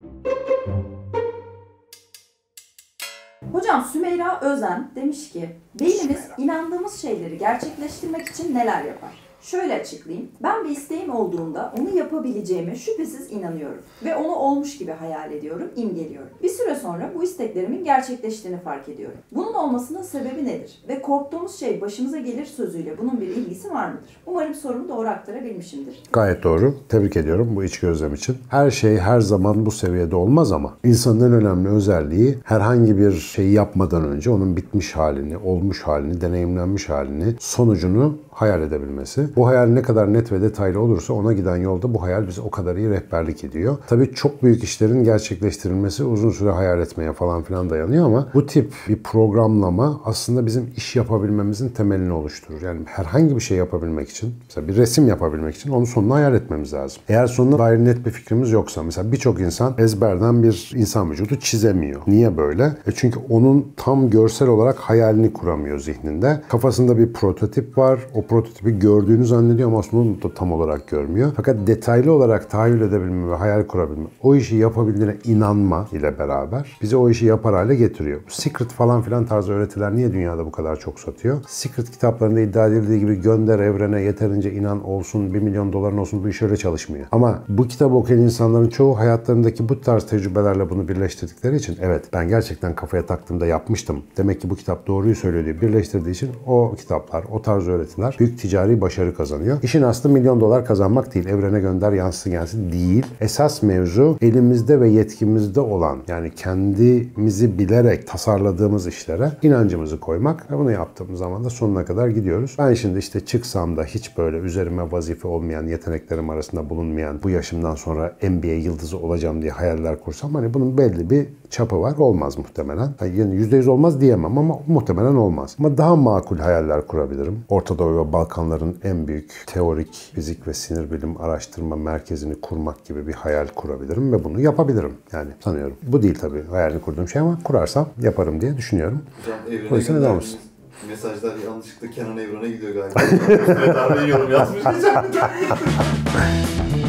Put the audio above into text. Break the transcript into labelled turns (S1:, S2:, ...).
S1: Hocam Sümeyra Özen demiş ki, beynimiz inandığımız şeyleri gerçekleştirmek için neler yapar? Şöyle açıklayayım. Ben bir isteğim olduğunda onu yapabileceğime şüphesiz inanıyorum. Ve onu olmuş gibi hayal ediyorum, imgeliyorum. Bir süre sonra bu isteklerimin gerçekleştiğini fark ediyorum. Bunun olmasının sebebi nedir? Ve korktuğumuz şey başımıza gelir sözüyle bunun bir ilgisi var mıdır? Umarım sorumu doğru aktarabilmişimdir.
S2: Gayet doğru. Tebrik ediyorum bu iç gözlem için. Her şey her zaman bu seviyede olmaz ama insanın en önemli özelliği herhangi bir şeyi yapmadan önce onun bitmiş halini, olmuş halini, deneyimlenmiş halini, sonucunu hayal edebilmesi. Bu hayal ne kadar net ve detaylı olursa ona giden yolda bu hayal bize o kadar iyi rehberlik ediyor. Tabii çok büyük işlerin gerçekleştirilmesi uzun süre hayal etmeye falan filan dayanıyor ama bu tip bir programlama aslında bizim iş yapabilmemizin temelini oluşturur. Yani herhangi bir şey yapabilmek için, mesela bir resim yapabilmek için onun sonunu hayal etmemiz lazım. Eğer sonuna dair net bir fikrimiz yoksa, mesela birçok insan ezberden bir insan vücudu çizemiyor. Niye böyle? Çünkü onun tam görsel olarak hayalini kuramıyor zihninde. Kafasında bir prototip var. O prototipi gördüğünü zannediyor ama aslında onu da tam olarak görmüyor. Fakat detaylı olarak tahayyül edebilme ve hayal kurabilme, o işi yapabildiğine inanma ile beraber bizi o işi yapar hale getiriyor. Secret falan filan tarzı öğretiler niye dünyada bu kadar çok satıyor? Secret kitaplarında iddia edildiği gibi gönder evrene, yeterince inan olsun, 1 milyon doların olsun, bu iş öyle çalışmıyor. Ama bu kitabı okuyan insanların çoğu hayatlarındaki bu tarz tecrübelerle bunu birleştirdikleri için, evet ben gerçekten kafaya taktığımda yapmıştım, demek ki bu kitap doğruyu söylüyor diye birleştirdiği için o kitaplar, o tarz öğretiler büyük ticari başarı kazanıyor. İşin aslı milyon dolar kazanmak değil, evrene gönder yansın gelsin değil. Esas mevzu elimizde ve yetkimizde olan, yani kendimizi bilerek tasarladığımız işlere inancımızı koymak ve bunu yaptığımız zaman da sonuna kadar gidiyoruz. Ben şimdi işte çıksam da hiç böyle üzerime vazife olmayan, yeteneklerim arasında bulunmayan, bu yaşımdan sonra NBA yıldızı olacağım diye hayaller kursam, hani bunun belli bir çapı var. Olmaz muhtemelen. Yani %100 olmaz diyemem ama muhtemelen olmaz. Ama daha makul hayaller kurabilirim. Orta Doğu ve Balkanların en büyük teorik fizik ve sinir bilim araştırma merkezini kurmak gibi bir hayal kurabilirim ve bunu yapabilirim. Yani sanıyorum. Bu değil tabii hayalini kurduğum şey ama kurarsam yaparım diye düşünüyorum.
S3: Hocam evrene
S2: O yüzden neden olmasın?
S3: Mesajlar yanlışlıkla Kenan Evren'e gidiyor galiba. Yorum yazmış diyeceğim.